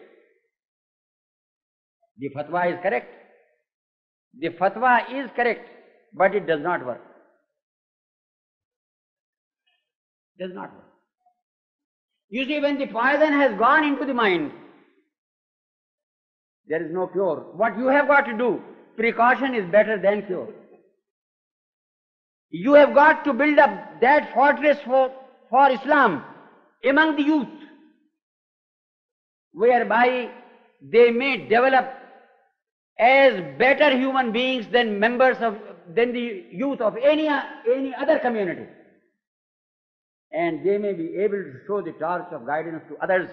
The fatwa is correct. The fatwa is correct, but it does not work. Does not work. You see, when the poison has gone into the mind, there is no cure. What you have got to do, precaution is better than cure. You have got to build up that fortress for Islam among the youth, whereby they may develop as better human beings than the youth of any other community. And they may be able to show the torch of guidance to others.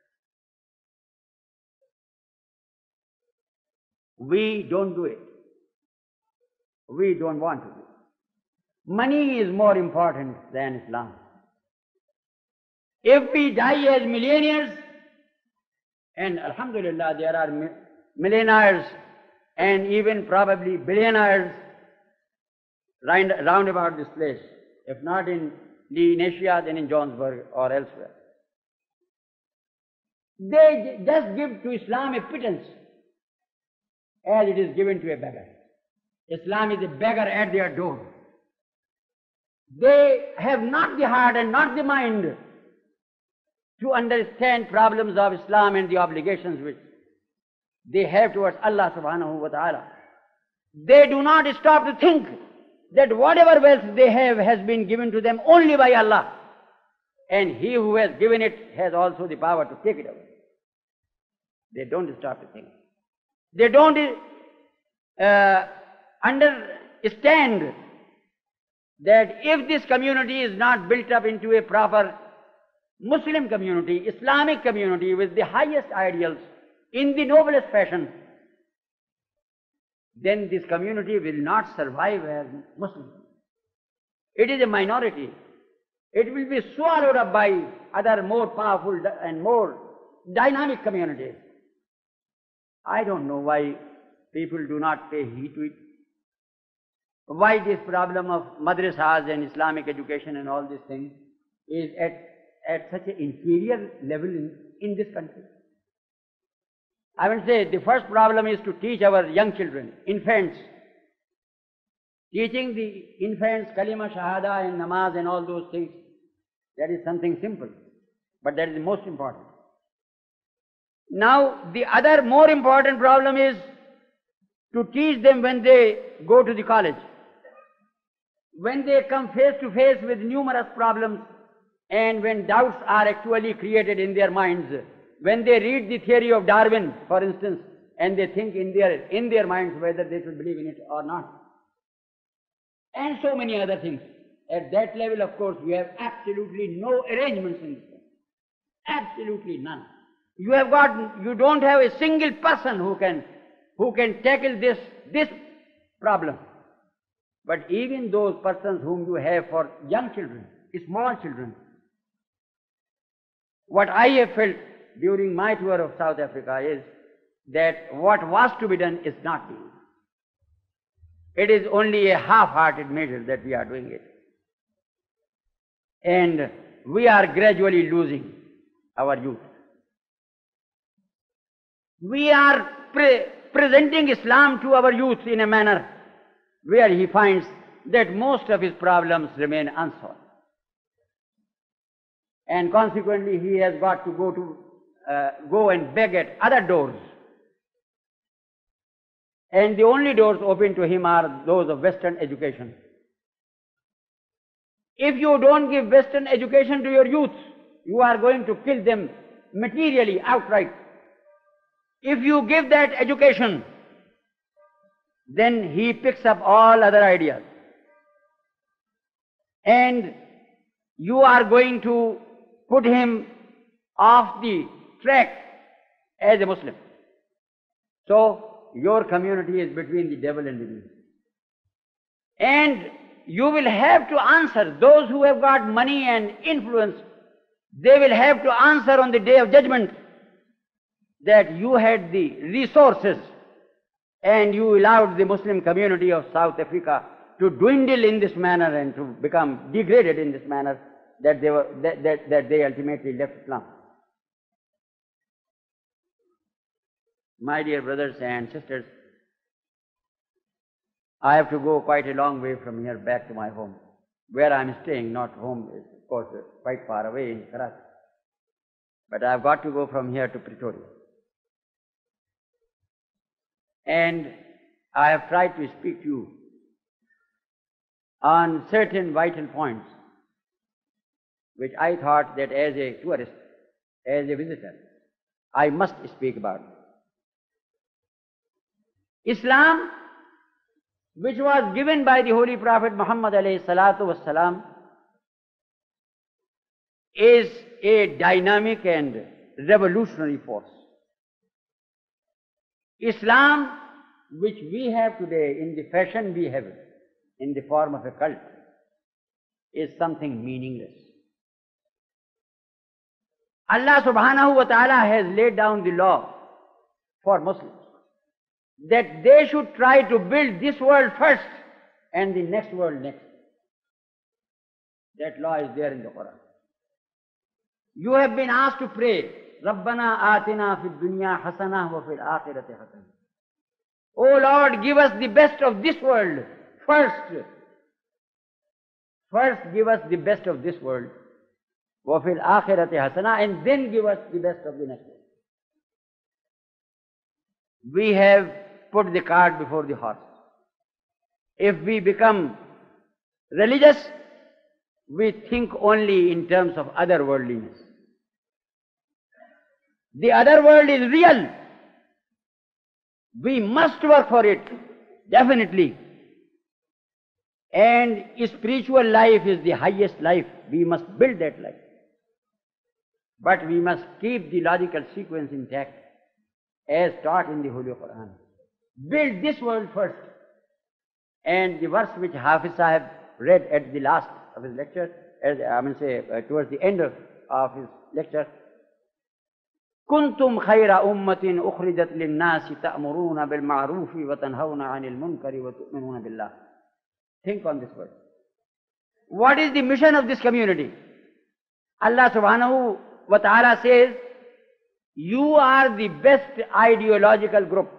We don't do it. We don't want to do it. Money is more important than Islam. If we die as millionaires, and alhamdulillah there are millionaires and even probably billionaires round about this place, if not in Asia, then in Johannesburg or elsewhere. They just give to Islam a pittance as it is given to a beggar. Islam is a beggar at their door. They have not the heart and not the mind to understand problems of Islam and the obligations which they have towards Allah subhanahu wa ta'ala. They do not stop to think that whatever wealth they have has been given to them only by Allah, and He who has given it has also the power to take it away. They don't stop to think. They don't understand that if this community is not built up into a proper Muslim community, Islamic community with the highest ideals in the noblest fashion, then this community will not survive as Muslim. It is a minority. It will be swallowed up by other more powerful and more dynamic communities. I don't know why people do not pay heed to it. Why this problem of madrasas and Islamic education and all these things is at such an inferior level in this country. I will say the first problem is to teach our young children, infants. Teaching the infants kalima, shahada and namaz and all those things, that is something simple, but that is the most important. Now, the other more important problem is to teach them when they go to the college. When they come face to face with numerous problems and when doubts are actually created in their minds, when they read the theory of Darwin, for instance, and they think in their minds whether they should believe in it or not, and so many other things. At that level, of course, you have absolutely no arrangements in this thing. Absolutely none. You don't have a single person who can tackle this problem. But even those persons whom you have for young children, small children, what I have felt during my tour of South Africa is that what was to be done is not being done. It is only a half-hearted measure that we are doing it. And we are gradually losing our youth. We are presenting Islam to our youth in a manner where he finds that most of his problems remain unsolved. And consequently, he has got to go and beg at other doors. And the only doors open to him are those of Western education. If you don't give Western education to your youth, you are going to kill them materially, outright. If you give that education, then he picks up all other ideas. And you are going to put him off the track as a Muslim. So, your community is between the devil and the beast. And you will have to answer. Those who have got money and influence, they will have to answer on the day of judgment that you had the resources and you allowed the Muslim community of South Africa to dwindle in this manner and to become degraded in this manner that they ultimately left Islam. My dear brothers and sisters, I have to go quite a long way from here back to my home, where I am staying, not home, is of course quite far away in Karachi. but I have got to go from here to Pretoria. And I have tried to speak to you on certain vital points which I thought that as a tourist, as a visitor, I must speak about. Islam, which was given by the Holy Prophet Muhammad alayhi salatu wassalam, is a dynamic and revolutionary force. Islam, which we have today in the fashion we have it, in the form of a cult, is something meaningless. Allah subhanahu wa ta'ala has laid down the law for Muslims that they should try to build this world first and the next world next. That law is there in the Quran. You have been asked to pray, Rabbana atina fid dunya hasanah wa fil akhirati hasanah. Oh Lord, give us the best of this world first. First give us the best of this world, wa fil akhirati hasanah, and then give us the best of the next world. We have put the cart before the horse. If we become religious, we think only in terms of otherworldliness. The other world is real. We must work for it, definitely. And spiritual life is the highest life. We must build that life. But we must keep the logical sequence intact as taught in the Holy Quran. Build this world first. And the verse which Hafiz Sahib read at the last of his lecture, towards the end of his lecture, كنتم خير أمة أخرجت للناس تأمرون بالمعروف وتنهون عن المنكر وتؤمنون بالله. Think on this word. What is the mission of this community? Allah subhanahu wa ta'ala says, you are the best ideological group.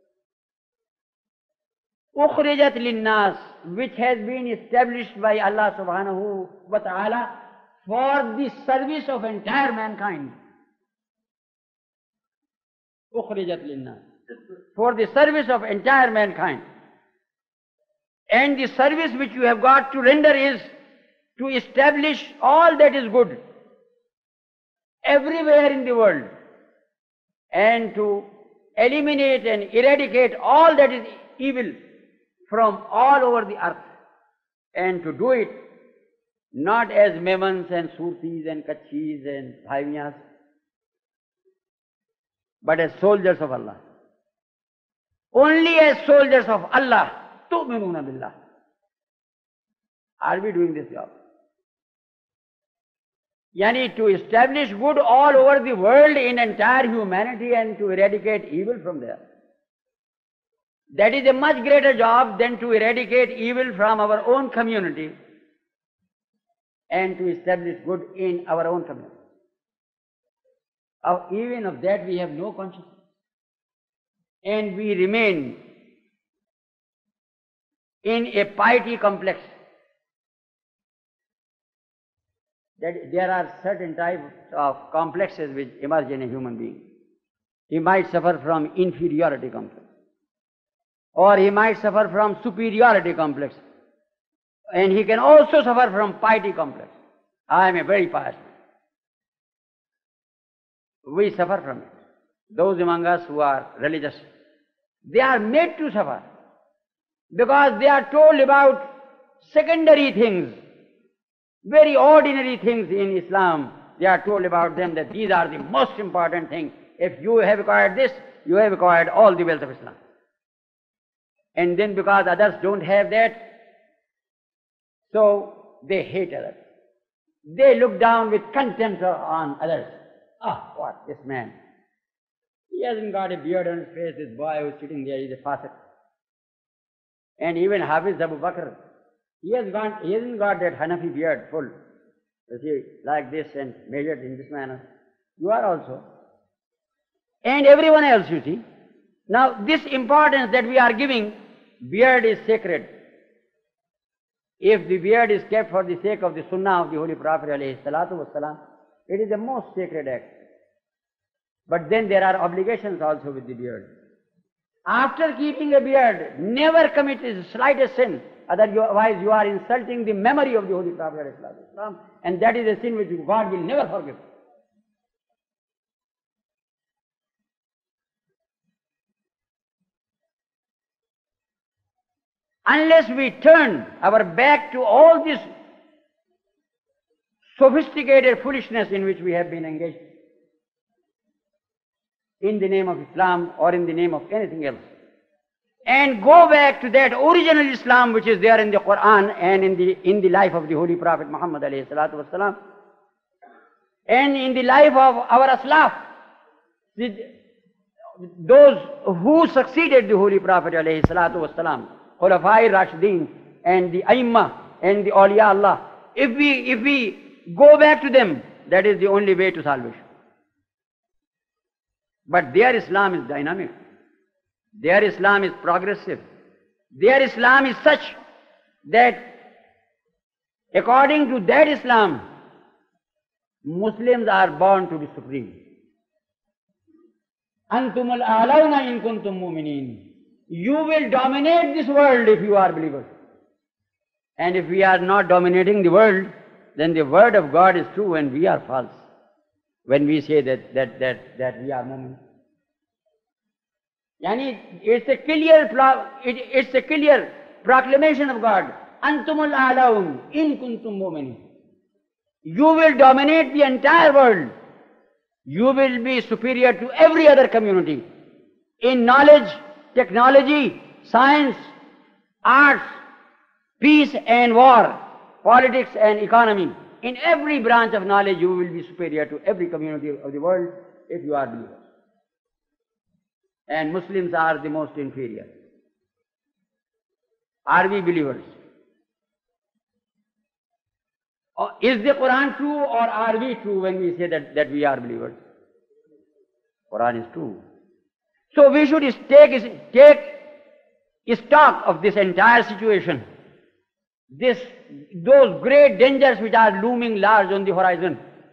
أخرجت للناس, which has been established by Allah subhanahu wa ta'ala for the service of entire mankind. أخرجت للناس, for the service of entire mankind. And the service which you have got to render is to establish all that is good everywhere in the world, and to eliminate and eradicate all that is evil from all over the earth, and to do it not as Memons and Surtis and Kachis and Bhaiviyas, but as soldiers of Allah. Only as soldiers of Allah. Tu'minuna billah. Are we doing this job? Yani to establish good all over the world in entire humanity and to eradicate evil from there. That is a much greater job than to eradicate evil from our own community and to establish good in our own community. Even of that we have no consciousness. And we remain in a piety complex. That there are certain types of complexes which emerge in a human being. He might suffer from inferiority complex, or he might suffer from superiority complex, and he can also suffer from piety complex. I am a very pious man. We suffer from it. Those among us who are religious, they are made to suffer because they are told about secondary things, very ordinary things in Islam. They are told about them that these are the most important things. If you have acquired this, you have acquired all the wealth of Islam. And then because others don't have that, so they hate others. They look down with contempt on others. Ah, what, this man. He hasn't got a beard on his face, this boy who's sitting there is a fasiq. And even Hafiz Abu Bakr, he hasn't got that Hanafi beard full. You see, like this and measured in this manner. You are also. And everyone else, you see. Now, this importance that we are giving, beard is sacred. If the beard is kept for the sake of the sunnah of the Holy Prophet ﷺ, it is the most sacred act. But then there are obligations also with the beard. After keeping a beard, never commit the slightest sin, otherwise you are insulting the memory of the Holy Prophet ﷺ, and that is a sin which God will never forgive. Unless we turn our back to all this sophisticated foolishness in which we have been engaged, in the name of Islam or in the name of anything else, and go back to that original Islam which is there in the Quran and in the life of the Holy Prophet Muhammad alayhi salatu wasalam, and in the life of our Aslaf, those who succeeded the Holy Prophet alayhi salatu wasalam, Khulafai Rashidin and the Aimma and the Awliya Allah. If we go back to them, that is the only way to salvation. But their Islam is dynamic. Their Islam is progressive. Their Islam is such that according to that Islam, Muslims are born to be supreme. Antumul a'launa in kuntum mu'minin. You will dominate this world if you are believers. And if we are not dominating the world, then the word of God is true and we are false when we say that we are mu'min. Yani it's a clear proclamation of God. Antumul a'laun in kuntum mu'minin. You will dominate the entire world. You will be superior to every other community in knowledge, technology, science, arts, peace and war, politics and economy. In every branch of knowledge you will be superior to every community of the world if you are believers. And Muslims are the most inferior. Are we believers? Is the Quran true or are we true when we say that we are believers? Quran is true. So we should take stock of this entire situation, those great dangers which are looming large on the horizon.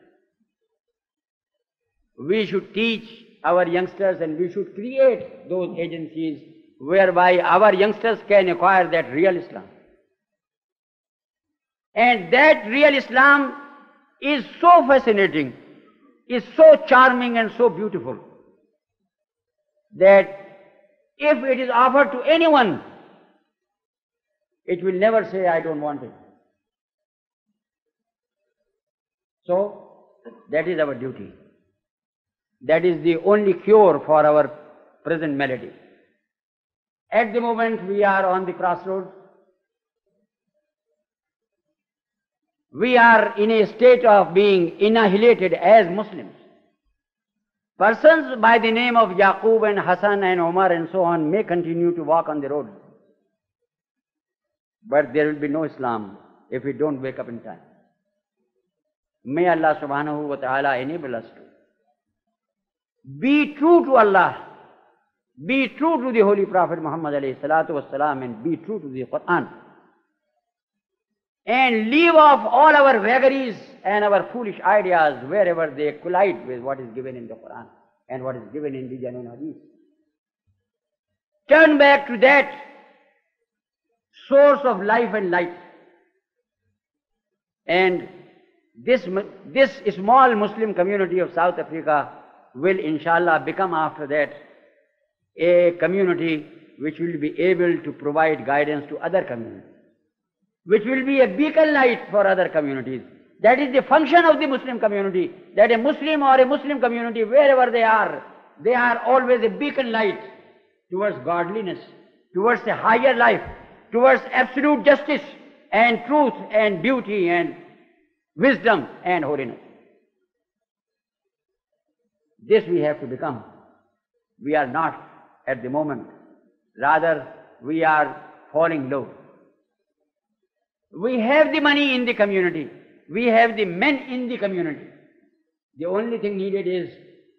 We should teach our youngsters and we should create those agencies whereby our youngsters can acquire that real Islam. And that real Islam is so fascinating, is so charming and so beautiful that if it is offered to anyone, it will never say, I don't want it. So, that is our duty. That is the only cure for our present malady. At the moment we are on the crossroads. We are in a state of being annihilated as Muslims. Persons by the name of Yaqub and Hassan and Omar and so on may continue to walk on the road. But there will be no Islam if we don't wake up in time. May Allah subhanahu wa ta'ala enable us to be true to Allah, be true to the Holy Prophet Muhammad alayhi salatu wasalam, and be true to the Quran. And leave off all our vagaries and our foolish ideas wherever they collide with what is given in the Quran and what is given in the genuine Hadith. Turn back to that source of life and light. And this small Muslim community of South Africa will inshallah become after that a community which will be able to provide guidance to other communities, which will be a beacon light for other communities. That is the function of the Muslim community, that a Muslim or a Muslim community, wherever they are always a beacon light towards godliness, towards a higher life, towards absolute justice and truth and beauty and wisdom and holiness. This we have to become. We are not at the moment. Rather, we are falling low. We have the money in the community. We have the men in the community. The only thing needed is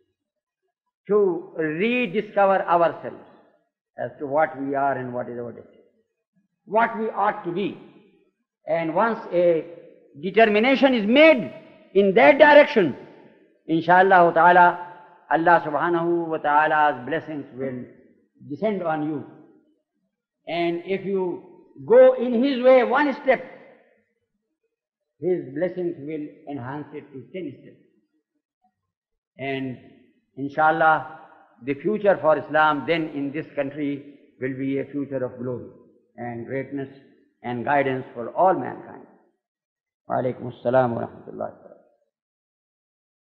to rediscover ourselves as to what we are and what is our destiny, what we ought to be. And once a determination is made in that direction, inshallah ta'ala, Allah subhanahu wa ta'ala's blessings will descend on you. And if you go in His way one step, His blessings will enhance it to 10 steps. And inshallah, the future for Islam then in this country will be a future of glory and greatness and guidance for all mankind. Wa alaikum assalam wa rahmatullahi.